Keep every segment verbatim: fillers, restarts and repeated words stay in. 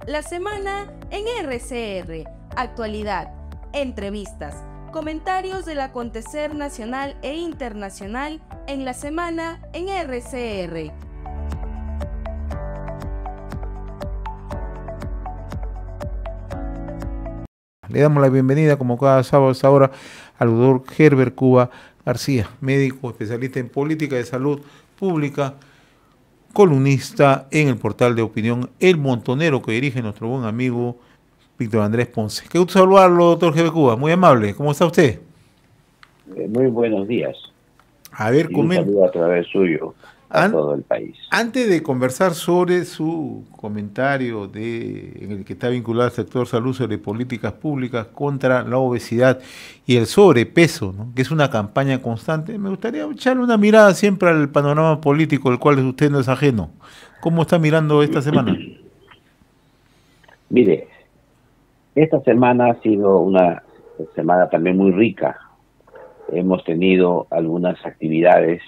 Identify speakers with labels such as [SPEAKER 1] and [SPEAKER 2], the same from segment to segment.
[SPEAKER 1] La semana en R C R, actualidad, entrevistas, comentarios del acontecer nacional e internacional en la semana en R C R.
[SPEAKER 2] Le damos la bienvenida, como cada sábado a esta hora, al doctor Herbert Cuba García, médico especialista en política de salud pública, columnista en el portal de opinión El Montonero, que dirige nuestro buen amigo Víctor Andrés Ponce. Qué gusto saludarlo, doctor Herbert Cuba, muy amable. ¿Cómo está usted?
[SPEAKER 3] Eh, muy buenos días.
[SPEAKER 2] A ver,
[SPEAKER 3] y un saludo a través suyo a An todo el país.
[SPEAKER 2] Antes de conversar sobre su comentario de, en el que está vinculado al sector salud sobre políticas públicas contra la obesidad y el sobrepeso, ¿no?, que es una campaña constante, me gustaría echarle una mirada siempre al panorama político, el cual usted no es ajeno. ¿Cómo está mirando esta semana?
[SPEAKER 3] Mire, esta semana ha sido una semana también muy rica. Hemos tenido algunas actividades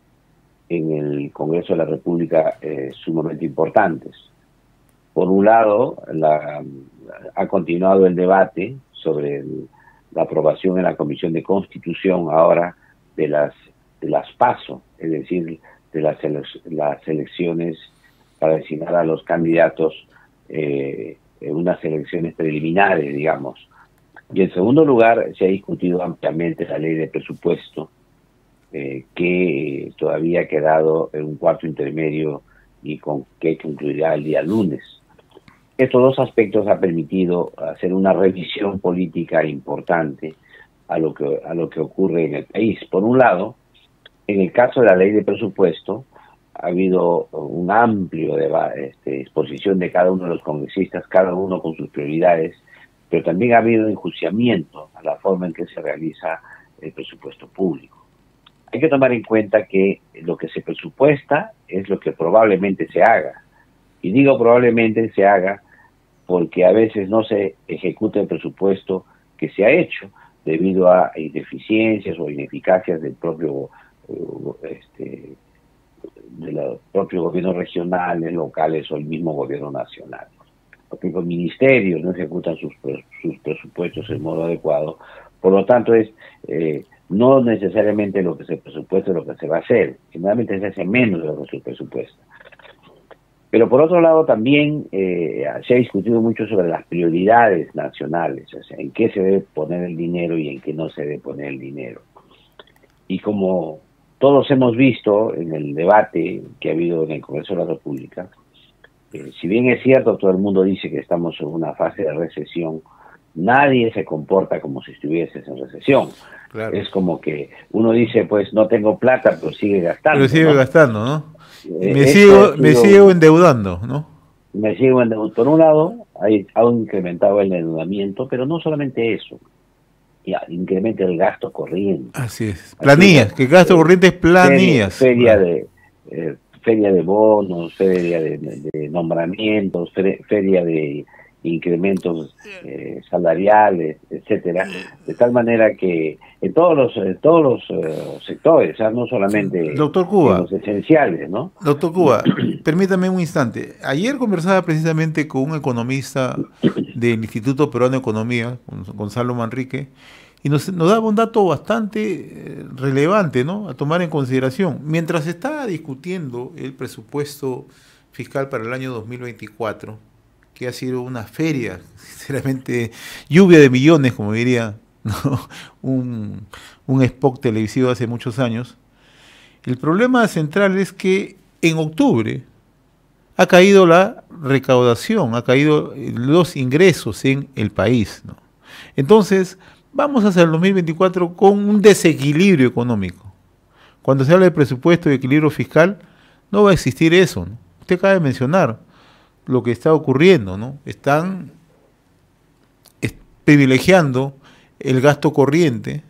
[SPEAKER 3] en el Congreso de la República eh, sumamente importantes. Por un lado, la, ha continuado el debate sobre el, la aprobación en la Comisión de Constitución ahora de las, de las PASO, es decir, de las, ele las elecciones para designar a los candidatos eh, en unas elecciones preliminares, digamos. Y en segundo lugar, se ha discutido ampliamente la ley de presupuesto, Eh, que todavía ha quedado en un cuarto intermedio y con que concluirá el día lunes. Estos dos aspectos han permitido hacer una revisión política importante a lo que a lo que ocurre en el país. Por un lado, en el caso de la ley de presupuesto, ha habido un amplio debate, este, exposición de cada uno de los congresistas, cada uno con sus prioridades, pero también ha habido enjuiciamiento a la forma en que se realiza el presupuesto público. Hay que tomar en cuenta que lo que se presupuesta es lo que probablemente se haga. Y digo probablemente se haga porque a veces no se ejecuta el presupuesto que se ha hecho debido a ineficiencias o ineficacias del propio, este, de los propios gobiernos regionales, locales o el mismo gobierno nacional. Porque los ministerios no ejecutan sus, sus presupuestos en modo adecuado. Por lo tanto, es eh, no necesariamente lo que se presupuesta es lo que se va a hacer. Generalmente se hace menos de lo que se presupuesta. Pero por otro lado también eh, se ha discutido mucho sobre las prioridades nacionales, o sea, en qué se debe poner el dinero y en qué no se debe poner el dinero. Y como todos hemos visto en el debate que ha habido en el Congreso de la República, eh, si bien es cierto, todo el mundo dice que estamos en una fase de recesión, nadie se comporta como si estuvieses en recesión. Claro. Es como que uno dice, pues no tengo plata, pero sigue gastando.
[SPEAKER 2] Pero sigue ¿no? gastando, ¿no?
[SPEAKER 3] Eh,
[SPEAKER 2] me, sigo, me sigo endeudando, ¿no?
[SPEAKER 3] Me sigo endeudando. Por un lado, hay, ha incrementado el endeudamiento, pero no solamente eso. Ya, incrementa el gasto corriente.
[SPEAKER 2] Así es. Planillas, que el gasto eh, corriente es planillas.
[SPEAKER 3] Feria, feria de eh, feria de bonos, feria de, de, de nombramientos, feria, feria de incrementos eh, salariales, etcétera, de tal manera que en todos los en todos los uh, sectores, o sea, no solamente
[SPEAKER 2] Doctor Cuba,
[SPEAKER 3] en los esenciales, ¿no?
[SPEAKER 2] Doctor Cuba, permítame un instante. Ayer conversaba precisamente con un economista del Instituto Peruano de Economía, Gonzalo Manrique, y nos, nos daba un dato bastante relevante, ¿no?, a tomar en consideración. Mientras se estaba discutiendo el presupuesto fiscal para el año dos mil veinticuatro, que ha sido una feria, sinceramente, lluvia de millones, como diría, ¿no?, un, un spot televisivo hace muchos años. El problema central es que en octubre ha caído la recaudación, ha caído los ingresos en el país, ¿no? Entonces, vamos hacia el dos mil veinticuatro con un desequilibrio económico. Cuando se habla de presupuesto y equilibrio fiscal, no va a existir eso, ¿no? Usted acaba de mencionar lo que está ocurriendo, ¿no? Están privilegiando el gasto corriente,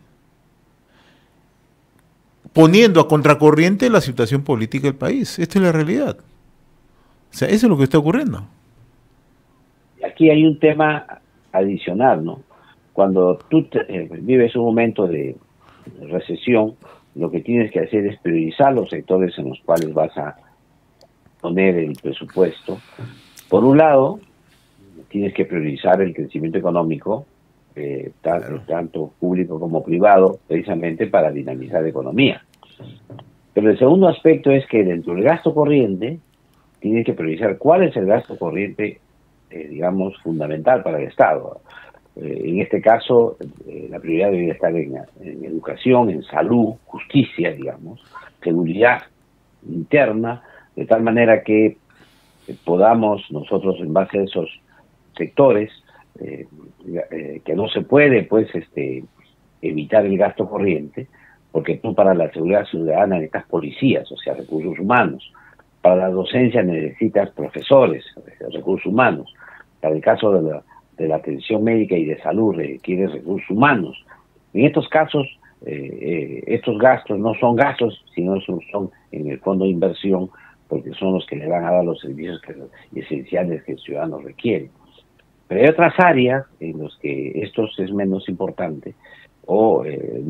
[SPEAKER 2] poniendo a contracorriente la situación política del país. Esta es la realidad. O sea, eso es lo que está ocurriendo.
[SPEAKER 3] Aquí hay un tema adicional, ¿no? Cuando tú te, eh, vives un momento de recesión, lo que tienes que hacer es priorizar los sectores en los cuales vas a poner el presupuesto. Por un lado, tienes que priorizar el crecimiento económico, eh, tanto, tanto público como privado, precisamente para dinamizar la economía. Pero el segundo aspecto es que dentro del gasto corriente, tienes que priorizar cuál es el gasto corriente, eh, digamos, fundamental para el Estado. Eh, en este caso, eh, la prioridad debería estar en, en educación, en salud, justicia, digamos, seguridad interna, de tal manera que eh, podamos nosotros, en base a esos sectores, eh, eh, que no se puede, pues, este, evitar el gasto corriente, porque tú para la seguridad ciudadana necesitas policías, o sea, recursos humanos. Para la docencia necesitas profesores, recursos humanos. Para el caso de la, de la atención médica y de salud requiere recursos humanos. En estos casos, eh, eh, estos gastos no son gastos, sino son, son en el fondo de inversión, porque son los que le van a dar los servicios que, esenciales que el ciudadano requiere. Pero hay otras áreas en las que esto es menos importante, o eh,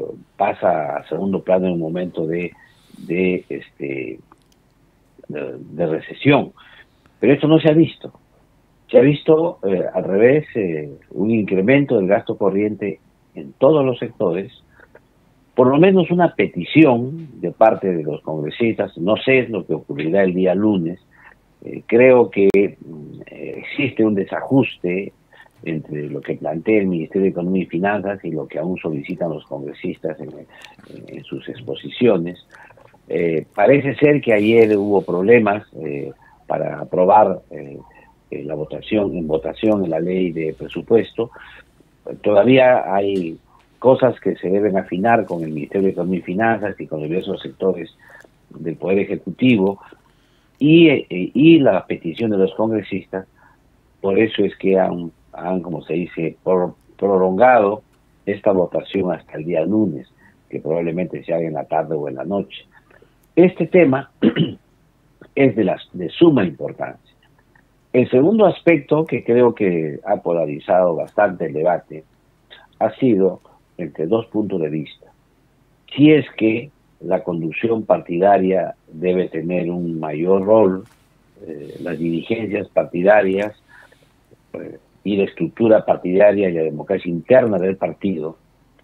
[SPEAKER 3] pasa a segundo plano en un momento de, de, este, de, de recesión. Pero esto no se ha visto. Se ha visto eh, al revés eh, un incremento del gasto corriente en todos los sectores, por lo menos una petición de parte de los congresistas. No sé lo que ocurrirá el día lunes. Eh, creo que eh, existe un desajuste entre lo que plantea el Ministerio de Economía y Finanzas y lo que aún solicitan los congresistas en, en sus exposiciones. Eh, parece ser que ayer hubo problemas eh, para aprobar eh, la votación, en votación en la ley de presupuesto. Todavía hay cosas que se deben afinar con el Ministerio de Economía y Finanzas y con diversos sectores del Poder Ejecutivo y, eh, y la petición de los congresistas. Por eso es que han han, como se dice, por, prolongado esta votación hasta el día lunes, que probablemente se haga en la tarde o en la noche. Este tema es de, las, de suma importancia. El segundo aspecto que creo que ha polarizado bastante el debate ha sido entre dos puntos de vista. Si es que la conducción partidaria debe tener un mayor rol, eh, las dirigencias partidarias, eh, y la estructura partidaria y la democracia interna del partido,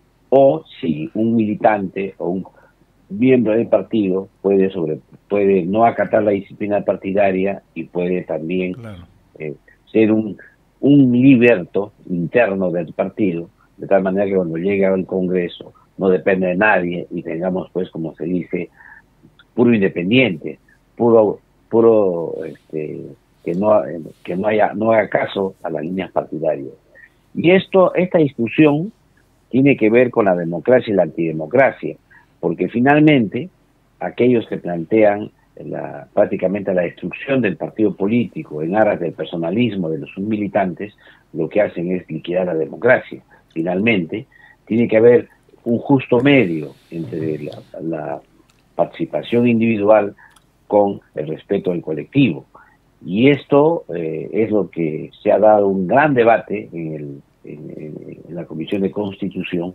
[SPEAKER 3] o si un militante o un miembro del partido puede sobre puede no acatar la disciplina partidaria y puede también claro. eh, ser un, un liberto interno del partido, de tal manera que cuando llegue al Congreso no depende de nadie y tengamos, pues, como se dice, puro independiente, puro, puro este, que no que no haya no haga caso a las líneas partidarias. Y esto esta discusión tiene que ver con la democracia y la antidemocracia, porque finalmente aquellos que plantean la, prácticamente la destrucción del partido político en aras del personalismo de los militantes, lo que hacen es liquidar la democracia. Finalmente tiene que haber un justo medio entre la, la participación individual con el respeto del colectivo. Y esto eh, es lo que se ha dado un gran debate en, el, en, en la Comisión de Constitución,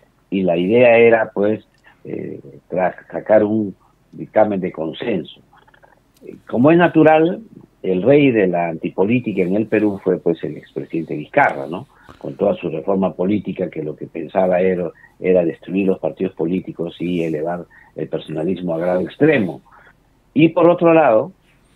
[SPEAKER 3] y la idea era, pues, eh, sacar un dictamen de consenso. Como es natural, el rey de la antipolítica en el Perú fue, pues, el expresidente Vizcarra, ¿no? Con toda su reforma política, que lo que pensaba era, era destruir los partidos políticos y elevar el personalismo a grado extremo. Y por otro lado,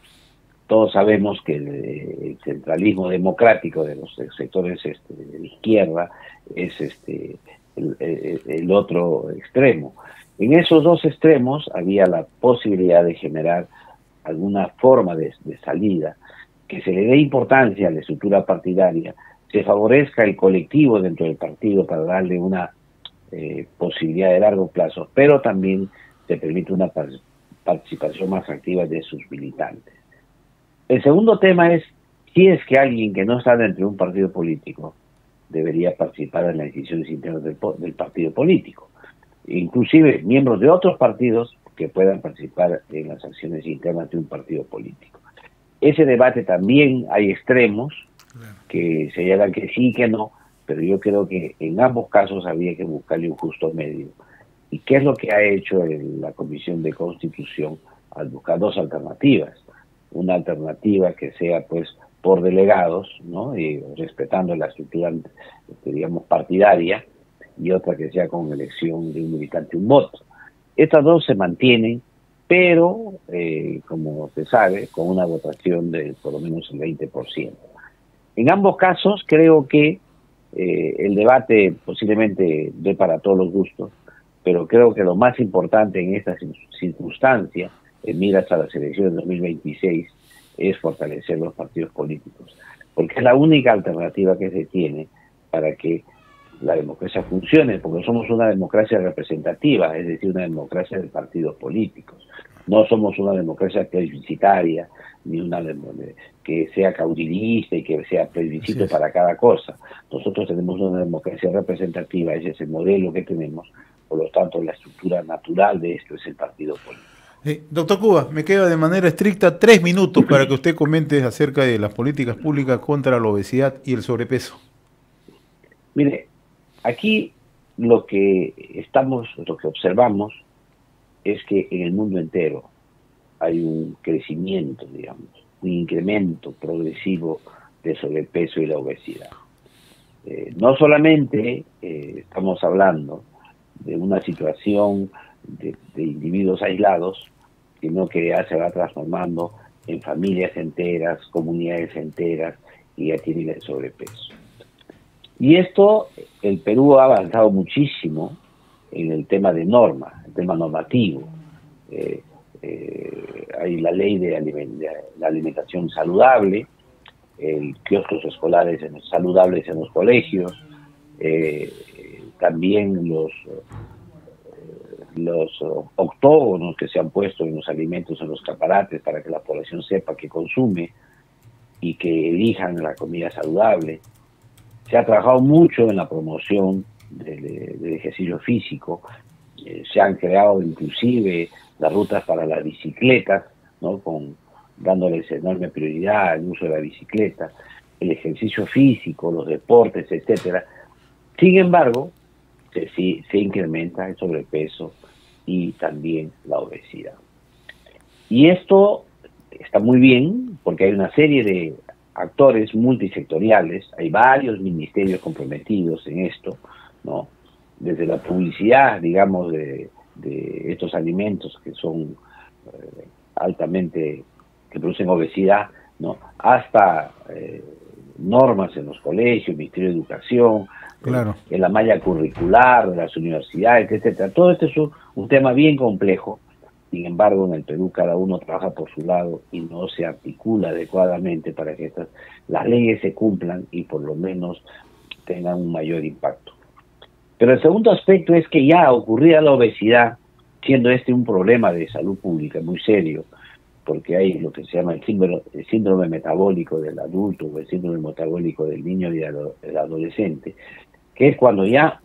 [SPEAKER 3] todos sabemos que el, el centralismo democrático de los sectores este, de la izquierda es este el, el, el otro extremo. En esos dos extremos había la posibilidad de generar alguna forma de, de salida, que se le dé importancia a la estructura partidaria, se favorezca el colectivo dentro del partido para darle una eh, posibilidad de largo plazo, pero también se permite una participación más activa de sus militantes. El segundo tema es si es que alguien que no está dentro de un partido político debería participar en las decisiones internas del, del partido político. Inclusive miembros de otros partidos que puedan participar en las acciones internas de un partido político. Ese debate también hay extremos que se llaman que sí y que no, pero yo creo que en ambos casos había que buscarle un justo medio. ¿Y qué es lo que ha hecho en la Comisión de Constitución al buscar dos alternativas? Una alternativa que sea, pues, por delegados, ¿no? Y respetando la estructura, digamos, partidaria, y otra que sea con elección de un militante un voto. Estas dos se mantienen, pero, eh, como se sabe, con una votación de por lo menos el veinte por ciento. En ambos casos creo que eh, el debate posiblemente dé para todos los gustos, pero creo que lo más importante en estas circunstancias, en miras a las elecciones de dos mil veintiséis, es fortalecer los partidos políticos, porque es la única alternativa que se tiene para que la democracia funcione, porque somos una democracia representativa, es decir, una democracia de partidos políticos. No somos una democracia plebiscitaria, ni una que sea caudillista y que sea plebiscito para cada cosa. Nosotros tenemos una democracia representativa, ese es el modelo que tenemos, por lo tanto la estructura natural de esto es el partido político.
[SPEAKER 2] Eh, doctor Cuba, me queda de manera estricta tres minutos para que usted comente acerca de las políticas públicas contra la obesidad y el sobrepeso.
[SPEAKER 3] Mire, aquí lo que estamos, lo que observamos es que en el mundo entero hay un crecimiento, digamos, un incremento progresivo de sobrepeso y la obesidad. Eh, no solamente eh, estamos hablando de una situación de, de individuos aislados, sino que ya se va transformando en familias enteras, comunidades enteras, y ya tienen el sobrepeso. Y esto, el Perú ha avanzado muchísimo en el tema de norma, el tema normativo. Eh, eh, hay la ley de, aliment de la alimentación saludable, el kioscos escolares en los, saludables en los colegios, eh, también los, eh, los octógonos que se han puesto en los alimentos, en los escaparates, para que la población sepa que consume y que elijan la comida saludable. Se ha trabajado mucho en la promoción del, del ejercicio físico, eh, se han creado inclusive las rutas para las bicicletas, ¿no? Con, dándoles enorme prioridad al uso de la bicicleta, el ejercicio físico, los deportes, etcétera. Sin embargo, se, se, se incrementa el sobrepeso y también la obesidad. Y esto está muy bien porque hay una serie de actores multisectoriales, hay varios ministerios comprometidos en esto, ¿no? Desde la publicidad, digamos, de, de estos alimentos que son eh, altamente, que producen obesidad, ¿no? Hasta eh, normas en los colegios, Ministerio de Educación,
[SPEAKER 2] claro.
[SPEAKER 3] eh, en la malla curricular de las universidades, etcétera. Todo esto es un, un tema bien complejo. Sin embargo, en el Perú cada uno trabaja por su lado y no se articula adecuadamente para que estas, las leyes se cumplan y por lo menos tengan un mayor impacto. Pero el segundo aspecto es que ya ocurrida la obesidad, siendo este un problema de salud pública muy serio, porque hay lo que se llama el síndrome, el síndrome metabólico del adulto o el síndrome metabólico del niño y del adolescente, que es cuando ya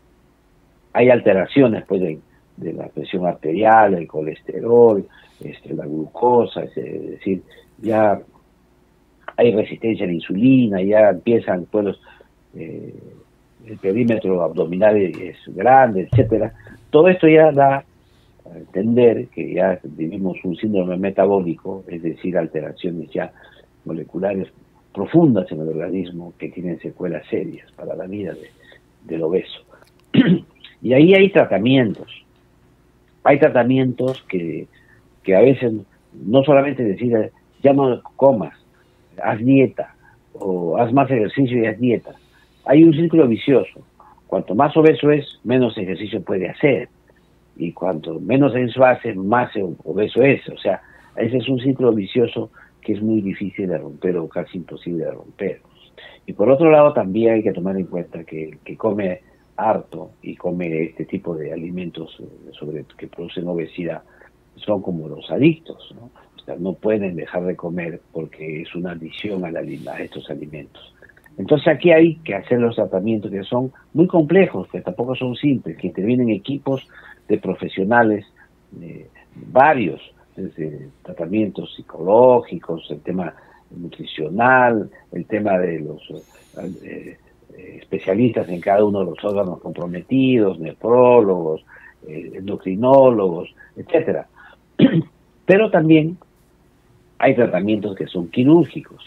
[SPEAKER 3] hay alteraciones pues, de, de la presión arterial, el colesterol, este, la glucosa, es decir, ya hay resistencia a la insulina, ya empiezan pues, los, eh, el perímetro abdominal es grande, etcétera. Todo esto ya da a entender que ya vivimos un síndrome metabólico, es decir, alteraciones ya moleculares profundas en el organismo que tienen secuelas serias para la vida de, del obeso. Y ahí hay tratamientos. Hay tratamientos que, que a veces no solamente decir, ya no comas, haz dieta, o haz más ejercicio y haz dieta. Hay un círculo vicioso. Cuanto más obeso es, menos ejercicio puede hacer. Y cuanto menos eso hace, más obeso es. O sea, ese es un ciclo vicioso que es muy difícil de romper o casi imposible de romper. Y por otro lado, también hay que tomar en cuenta que el que come harto y come este tipo de alimentos sobre que producen obesidad son como los adictos, ¿no? O sea, no pueden dejar de comer porque es una adicción a, la, a estos alimentos. Entonces aquí hay que hacer los tratamientos que son muy complejos, que tampoco son simples, que intervienen equipos de profesionales, eh, varios, desde tratamientos psicológicos, el tema nutricional, el tema de los eh, eh, especialistas en cada uno de los órganos comprometidos, nefrólogos, eh, endocrinólogos, etcétera. Pero también hay tratamientos que son quirúrgicos,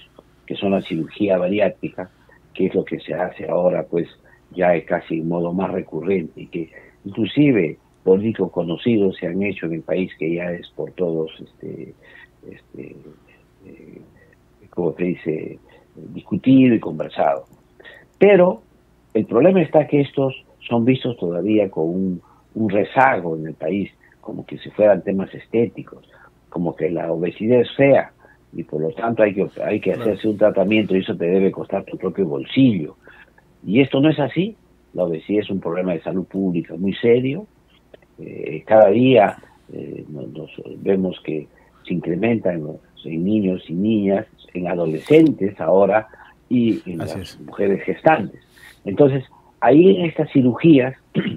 [SPEAKER 3] que son la cirugía bariátrica, que es lo que se hace ahora, pues ya es casi en modo más recurrente, y que inclusive políticos conocidos se han hecho en el país, que ya es por todos, este, este, eh, como se dice, discutido y conversado. Pero el problema está que estos son vistos todavía con un, un rezago en el país, como que si fueran temas estéticos, como que la obesidad es fea y por lo tanto hay que, hay que hacerse un tratamiento y eso te debe costar tu propio bolsillo. Y esto no es así. La obesidad es un problema de salud pública muy serio. Eh, cada día eh, nos, nos vemos que se incrementa en, los, en niños y niñas, en adolescentes ahora y en Así las es. mujeres gestantes. Entonces, ahí en estas cirugías,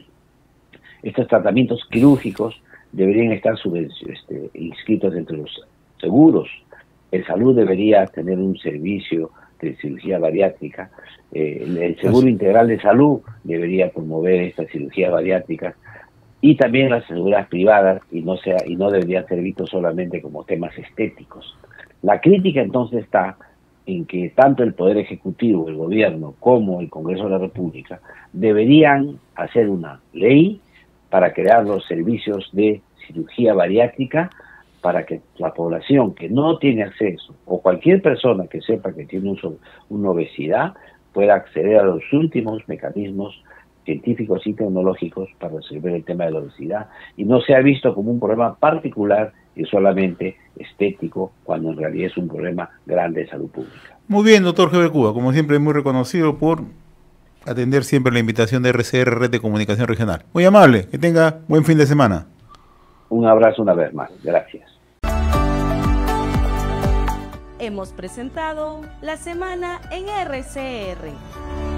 [SPEAKER 3] estos tratamientos quirúrgicos deberían estar este, inscritos entre los seguros. El salud debería tener un servicio de cirugía bariátrica. Eh, el, el Seguro Integral de Salud debería promover estas cirugías bariátricas y también las seguridades privadas, y no sea y no debería ser visto solamente como temas estéticos. La crítica entonces está en que tanto el Poder Ejecutivo, el Gobierno, como el Congreso de la República deberían hacer una ley para crear los servicios de cirugía bariátrica para que la población que no tiene acceso, o cualquier persona que sepa que tiene un, una obesidad, pueda acceder a los últimos mecanismos científicos y tecnológicos para resolver el tema de la obesidad y no sea visto como un problema particular y solamente estético, cuando en realidad es un problema grande de salud pública.
[SPEAKER 2] Muy bien, doctor Heber Cuba, como siempre muy reconocido por atender siempre la invitación de R C R, Red de Comunicación Regional. Muy amable, que tenga buen fin de semana.
[SPEAKER 3] Un abrazo una vez más, gracias.
[SPEAKER 1] Hemos presentado La Semana en R C R.